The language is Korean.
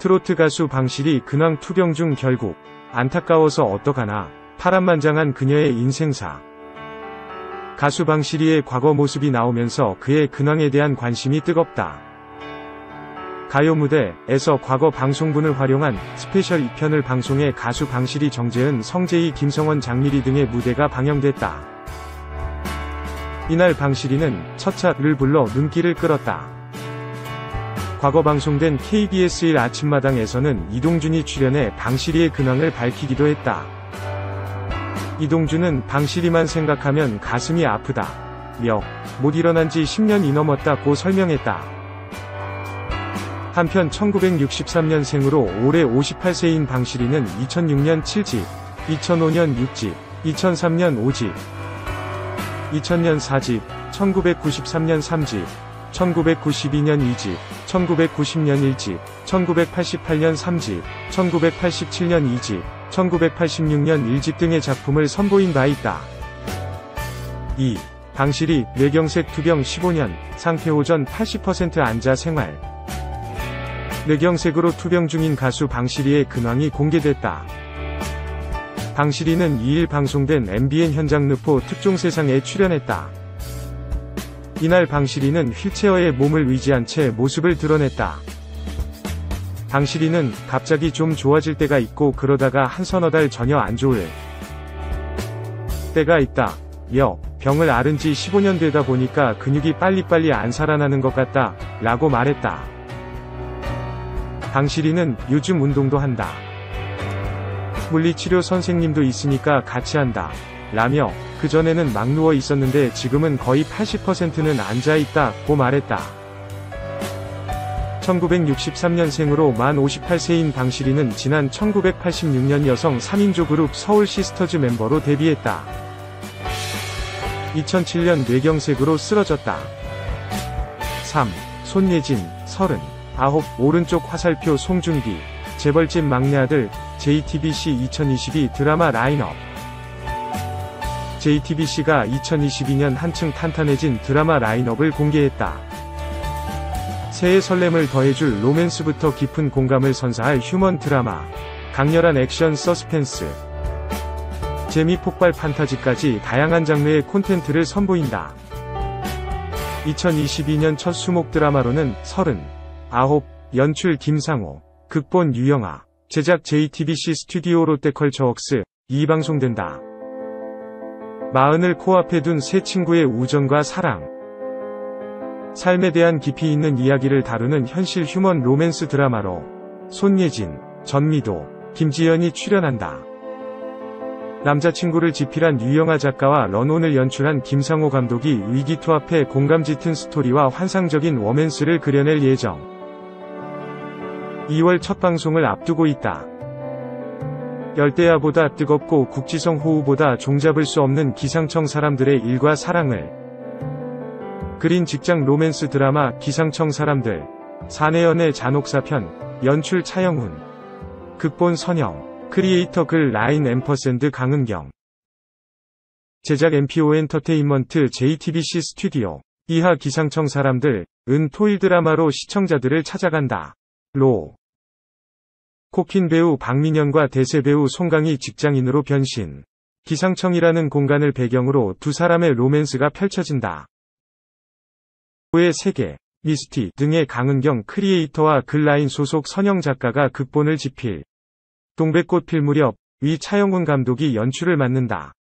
트로트 가수 방실이 근황 투병 중 결국 안타까워서 어떡하나 파란만장한 그녀의 인생사. 가수 방실이의 과거 모습이 나오면서 그의 근황에 대한 관심이 뜨겁다. 가요 무대에서 과거 방송분을 활용한 스페셜 2편을 방송해 가수 방실이, 정재은, 성재희, 김성원, 장미리 등의 무대가 방영됐다. 이날 방실이는 첫차를 불러 눈길을 끌었다. 과거 방송된 KBS 1 아침마당에서는 이동준이 출연해 방실이의 근황을 밝히기도 했다. 이동준은 방실이만 생각하면 가슴이 아프다. 못 일어난 지 10년이 넘었다고 설명했다. 한편 1963년생으로 올해 58세인 방실이는 2006년 7집, 2005년 6집, 2003년 5집, 2000년 4집, 1993년 3집, 1992년 2집, 1990년 1집, 1988년 3집, 1987년 2집, 1986년 1집 등의 작품을 선보인 바 있다. 2. 방실이 뇌경색 투병 15년, 상태호전 80% 앉아 생활. 뇌경색으로 투병 중인 가수 방실이의 근황이 공개됐다. 방실이는 2일 방송된 MBN 현장 르포 특종세상에 출연했다. 이날 방실이는 휠체어에 몸을 의지한 채 모습을 드러냈다. 방실이는 갑자기 좀 좋아질 때가 있고 그러다가 한 서너 달 전혀 안 좋을 때가 있다. 병을 앓은 지 15년 되다 보니까 근육이 빨리빨리 안 살아나는 것 같다 라고 말했다. 방실이는 요즘 운동도 한다. 물리치료 선생님도 있으니까 같이 한다 라며 그전에는 막 누워 있었는데 지금은 거의 80%는 앉아있다고 말했다. 1963년생으로 만 58세인 방실이는 지난 1986년 여성 3인조 그룹 서울 시스터즈 멤버로 데뷔했다. 2007년 뇌경색으로 쓰러졌다. 3. 손예진, 39, 오른쪽 화살표 송중기, 재벌집 막내 아들, JTBC 2022 드라마 라인업. JTBC가 2022년 한층 탄탄해진 드라마 라인업을 공개했다. 새해 설렘을 더해줄 로맨스부터 깊은 공감을 선사할 휴먼 드라마, 강렬한 액션 서스펜스, 재미 폭발 판타지까지 다양한 장르의 콘텐츠를 선보인다. 2022년 첫 수목 드라마로는 39, 연출 김상호, 극본 유영아, 제작 JTBC 스튜디오 롯데컬처웍스,이 방송된다. 마흔을 코앞에 둔 세 친구의 우정과 사랑, 삶에 대한 깊이 있는 이야기를 다루는 현실 휴먼 로맨스 드라마로 손예진, 전미도, 김지연이 출연한다. 남자친구를 집필한 유영아 작가와 런온을 연출한 김상호 감독이 위기투합해 공감 짙은 스토리와 환상적인 워맨스를 그려낼 예정. 2월 첫 방송을 앞두고 있다. 열대야보다 뜨겁고 국지성 호우보다 종잡을 수 없는 기상청 사람들의 일과 사랑을 그린 직장 로맨스 드라마 기상청 사람들, 사내연애 잔혹사편, 연출 차영훈, 극본 선영, 크리에이터 글 라인 앰퍼샌드 강은경, 제작 MPO 엔터테인먼트 JTBC 스튜디오. 이하 기상청 사람들, 은 토일 드라마로 시청자들을 찾아간다. 코킨 배우 박민현과 대세 배우 송강이 직장인으로 변신. 기상청이라는 공간을 배경으로 두 사람의 로맨스가 펼쳐진다. 의 세계, 미스티 등의 강은경 크리에이터와 글라인 소속 선영 작가가 극본을 집필. 동백꽃 필 무렵, 위 차영훈 감독이 연출을 맡는다.